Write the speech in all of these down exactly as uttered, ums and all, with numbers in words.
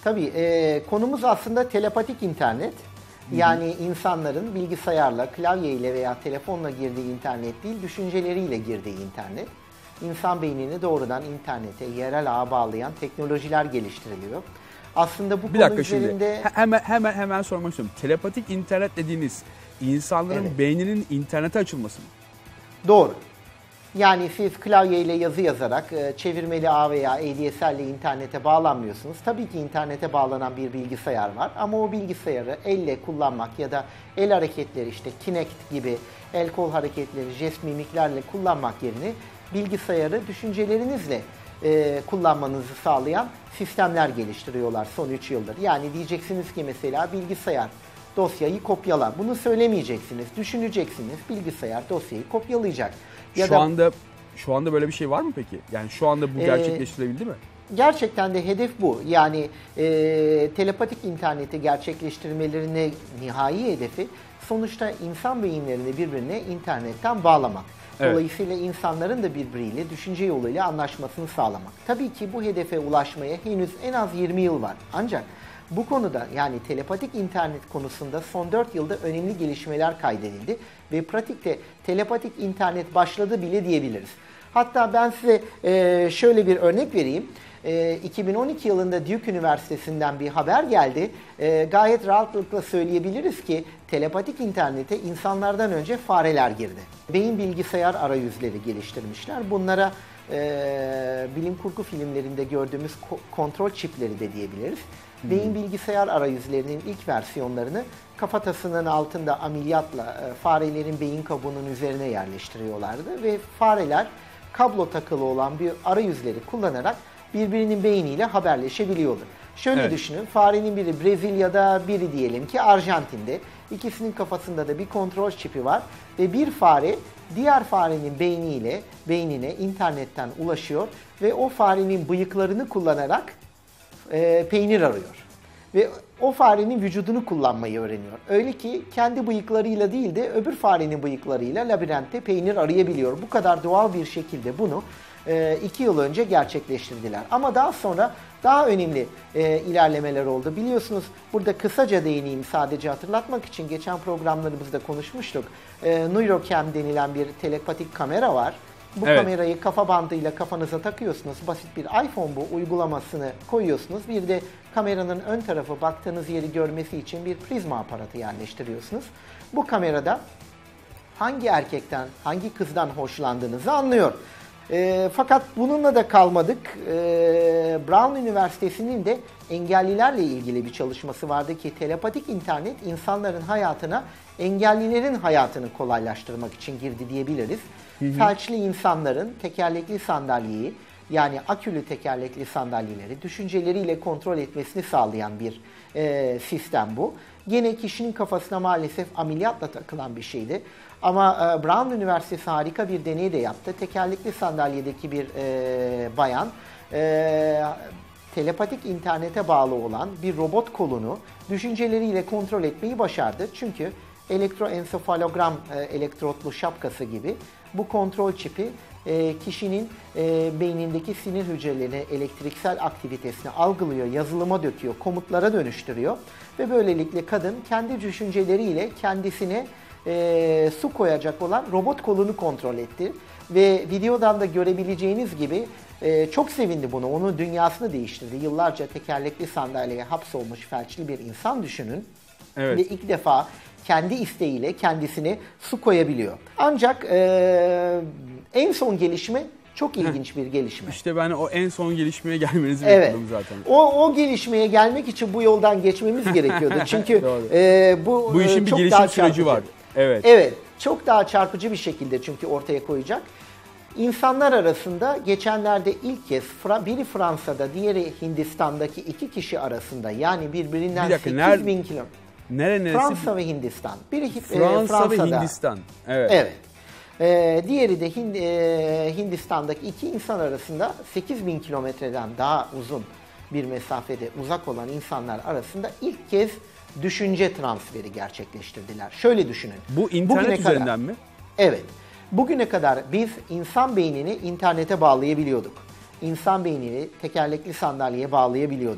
Tabii e, konumuz aslında telepatik internet. Yani insanların bilgisayarla, klavyeyle veya telefonla girdiği internet değil, düşünceleriyle girdiği internet. İnsan beynini doğrudan internete, yerel ağa bağlayan teknolojiler geliştiriliyor. Aslında bu bir konu dakika üzerinde... şimdi hemen hemen hemen sormak istiyorum. Telepatik internet dediğiniz insanların Evet. beyninin internete açılması mı? Doğru. Yani siz klavyeyle yazı yazarak çevirmeli ağ veya A D S L ile internete bağlanmıyorsunuz. Tabii ki internete bağlanan bir bilgisayar var ama o bilgisayarı elle kullanmak ya da el hareketleri işte Kinect gibi el kol hareketleri, jest mimiklerle kullanmak yerine bilgisayarı düşüncelerinizle e, kullanmanızı sağlayan sistemler geliştiriyorlar son üç yıldır. Yani diyeceksiniz ki mesela bilgisayar dosyayı kopyala. Bunu söylemeyeceksiniz, düşüneceksiniz. Bilgisayar dosyayı kopyalayacak. Ya şu da, anda şu anda böyle bir şey var mı peki? Yani şu anda bu gerçekleştirebildi mi? Gerçekten de hedef bu. Yani e, telepatik interneti gerçekleştirmelerine nihai hedefi sonuçta insan beyinlerini birbirine internetten bağlamak. Evet. Dolayısıyla insanların da birbiriyle düşünce yoluyla anlaşmasını sağlamak. Tabii ki bu hedefe ulaşmaya henüz en az yirmi yıl var. Ancak bu konuda yani telepatik internet konusunda son dört yılda önemli gelişmeler kaydedildi ve pratikte telepatik internet başladı bile diyebiliriz. Hatta ben size e, şöyle bir örnek vereyim. E, iki bin on iki yılında Duke Üniversitesi'nden bir haber geldi. E, gayet rahatlıkla söyleyebiliriz ki telepatik internete insanlardan önce fareler girdi. Beyin bilgisayar arayüzleri geliştirmişler. Bunlara e, bilim kurgu filmlerinde gördüğümüz ko- kontrol çipleri de diyebiliriz. Hmm. Beyin bilgisayar arayüzlerinin ilk versiyonlarını kafatasının altında ameliyatla e, farelerin beyin kabuğunun üzerine yerleştiriyorlardı ve fareler kablo takılı olan bir arayüzleri kullanarak birbirinin beyniyle haberleşebiliyordu. Şöyle evet. düşünün, farenin biri Brezilya'da, biri diyelim ki Arjantin'de. İkisinin kafasında da bir kontrol çipi var ve bir fare diğer farenin beyniyle beynine internetten ulaşıyor ve o farenin bıyıklarını kullanarak e, peynir arıyor. Ve o farenin vücudunu kullanmayı öğreniyor. Öyle ki kendi bıyıklarıyla değil de öbür farenin bıyıklarıyla labirentte peynir arayabiliyor. Bu kadar doğal bir şekilde bunu e, iki yıl önce gerçekleştirdiler. Ama daha sonra daha önemli e, ilerlemeler oldu. Biliyorsunuz burada kısaca değineyim sadece hatırlatmak için. Geçen programlarımızda konuşmuştuk. E, NeuroCam denilen bir telepatik kamera var. Bu evet. kamerayı kafa bandıyla kafanıza takıyorsunuz. Basit bir iPhone bu uygulamasını koyuyorsunuz. Bir de kameranın ön tarafı baktığınız yeri görmesi için bir prizma aparatı yerleştiriyorsunuz. Bu kamerada hangi erkekten, hangi kızdan hoşlandığınızı anlıyor. E, fakat bununla da kalmadık. E, Brown Üniversitesi'nin de engellilerle ilgili bir çalışması vardı ki telepatik internet insanların hayatına, engellilerin hayatını kolaylaştırmak için girdi diyebiliriz. Hı hı. Felçli insanların tekerlekli sandalyeyi yani akülü tekerlekli sandalyeleri düşünceleriyle kontrol etmesini sağlayan bir e, sistem bu. Gene kişinin kafasına maalesef ameliyatla takılan bir şeydi. Ama e, Brown Üniversitesi harika bir deney de yaptı. Tekerlekli sandalyedeki bir e, bayan e, telepatik internete bağlı olan bir robot kolunu düşünceleriyle kontrol etmeyi başardı. Çünkü elektroensefalogram e, elektrotlu şapkası gibi bu kontrol çipi e, kişinin e, beynindeki sinir hücrelerine elektriksel aktivitesini algılıyor, yazılıma döküyor, komutlara dönüştürüyor ve böylelikle kadın kendi düşünceleriyle kendisine e, su koyacak olan robot kolunu kontrol etti ve videodan da görebileceğiniz gibi e, çok sevindi bunu, onun dünyasını değiştirdi. Yıllarca tekerlekli sandalyeye hapsolmuş felçli bir insan düşünün evet. ve ilk defa kendi isteğiyle kendisine su koyabiliyor. Ancak e, en son gelişme çok ilginç bir gelişme. İşte ben o en son gelişmeye gelmenizi evet. bekliyordum zaten. O, o gelişmeye gelmek için bu yoldan geçmemiz gerekiyordu. Çünkü e, bu, bu işin e, bir çok gelişim daha süreci var. Evet. Evet. Çok daha çarpıcı bir şekilde çünkü ortaya koyacak. İnsanlar arasında geçenlerde ilk kez biri Fransa'da, diğeri Hindistan'daki iki kişi arasında yani birbirinden bir dakika, sekiz bin kilometre. Nere, Fransa ve Hindistan. Biri Fransa e, Fransa'da. ve Hindistan. Evet. Evet. E, diğeri de Hind, e, Hindistan'daki iki insan arasında sekiz bin kilometreden daha uzun bir mesafede uzak olan insanlar arasında ilk kez düşünce transferi gerçekleştirdiler. Şöyle düşünün. Bu internet Bugüne üzerinden kadar, mi? Evet. Bugüne kadar biz insan beynini internete bağlayabiliyorduk. İnsan beynini tekerlekli sandalyeye bağlayabiliyorduk.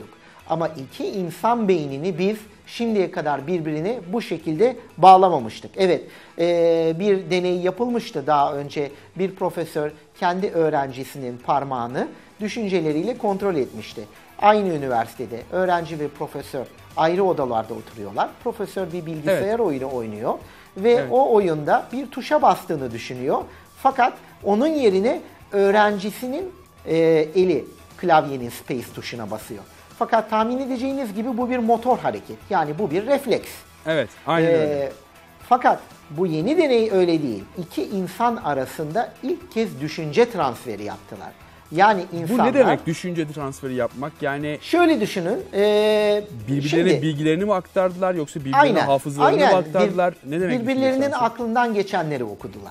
Ama iki insan beynini biz şimdiye kadar birbirine bu şekilde bağlamamıştık. Evet, e, bir deney yapılmıştı daha önce. Bir profesör kendi öğrencisinin parmağını düşünceleriyle kontrol etmişti. Aynı üniversitede öğrenci ve profesör ayrı odalarda oturuyorlar. Profesör bir bilgisayar evet. oyunu oynuyor ve evet. o oyunda bir tuşa bastığını düşünüyor. Fakat onun yerine öğrencisinin e, eli klavyenin space tuşuna basıyor. Fakat tahmin edeceğiniz gibi bu bir motor hareket. Yani bu bir refleks. Evet, aynen ee, öyle. Fakat bu yeni deney öyle değil. İki insan arasında ilk kez düşünce transferi yaptılar. Yani insanlar... Bu ne demek düşünce transferi yapmak? Yani şöyle düşünün. E, birbirlerine şimdi, bilgilerini mi aktardılar yoksa birbirlerine aynen, hafızalarını aynen. mı aktardılar? Bir, ne demek? Birbirlerinin aklından geçenleri okudular.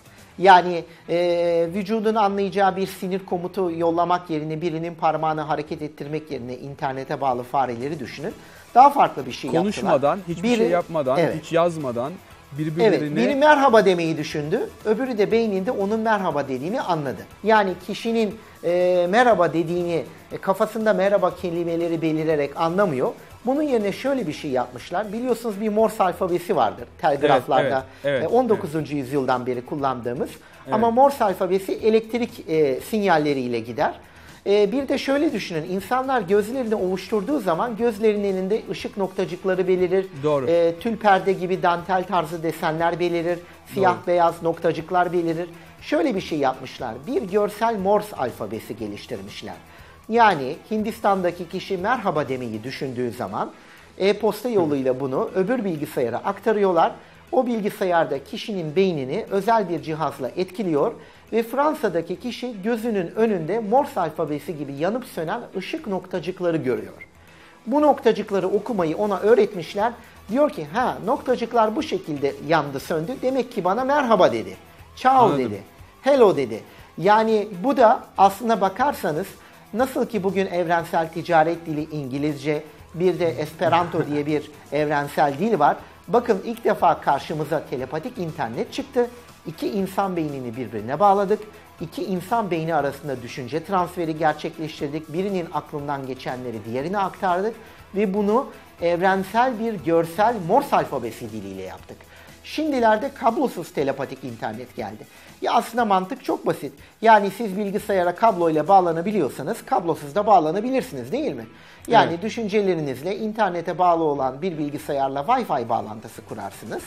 Yani e, vücudun anlayacağı bir sinir komutu yollamak yerine birinin parmağını hareket ettirmek yerine internete bağlı fareleri düşünün. Daha farklı bir şey konuşmadan, yaptılar. hiçbir biri, şey yapmadan, evet. hiç yazmadan birbirlerine... Evet, biri merhaba demeyi düşündü, öbürü de beyninde onun merhaba dediğini anladı. Yani kişinin e, merhaba dediğini e, kafasında merhaba kelimeleri belirerek anlamıyor. Bunun yerine şöyle bir şey yapmışlar. Biliyorsunuz bir Morse alfabesi vardır telgraflarda. Evet, evet, on dokuzuncu Evet. yüzyıldan beri kullandığımız. Evet. Ama Morse alfabesi elektrik e, sinyalleriyle gider. E, bir de şöyle düşünün. İnsanlar gözlerini ovuşturduğu zaman gözlerinin elinde ışık noktacıkları belirir. Doğru. E, tül perde gibi dantel tarzı desenler belirir. Siyah Doğru. beyaz noktacıklar belirir. Şöyle bir şey yapmışlar. Bir görsel Morse alfabesi geliştirmişler. Yani Hindistan'daki kişi merhaba demeyi düşündüğü zaman e-posta yoluyla bunu öbür bilgisayara aktarıyorlar. O bilgisayarda kişinin beynini özel bir cihazla etkiliyor ve Fransa'daki kişi gözünün önünde Morse alfabesi gibi yanıp sönen ışık noktacıkları görüyor. Bu noktacıkları okumayı ona öğretmişler. Diyor ki ha noktacıklar bu şekilde yandı söndü. Demek ki bana merhaba dedi. Ciao Anladım. dedi. Hello dedi. Yani bu da aslına bakarsanız nasıl ki bugün evrensel ticaret dili İngilizce, bir de Esperanto diye bir evrensel dil var. Bakın ilk defa karşımıza telepatik internet çıktı. İki insan beynini birbirine bağladık. İki insan beyni arasında düşünce transferi gerçekleştirdik. Birinin aklından geçenleri diğerine aktardık. Ve bunu evrensel bir görsel Morse alfabesi diliyle yaptık. Şimdilerde kablosuz telepatik internet geldi. Ya aslında mantık çok basit. Yani siz bilgisayara kabloyla bağlanabiliyorsanız kablosuz da bağlanabilirsiniz değil mi? Yani evet. düşüncelerinizle internete bağlı olan bir bilgisayarla Wi-Fi bağlantısı kurarsınız.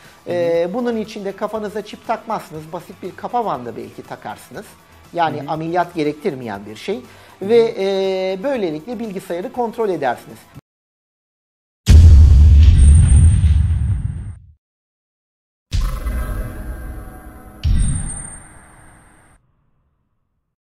Ee, bunun içinde kafanıza çip takmazsınız. Basit bir kafa bandı belki takarsınız. Yani Hı-hı. ameliyat gerektirmeyen bir şey. Hı-hı. Ve e, böylelikle bilgisayarı kontrol edersiniz.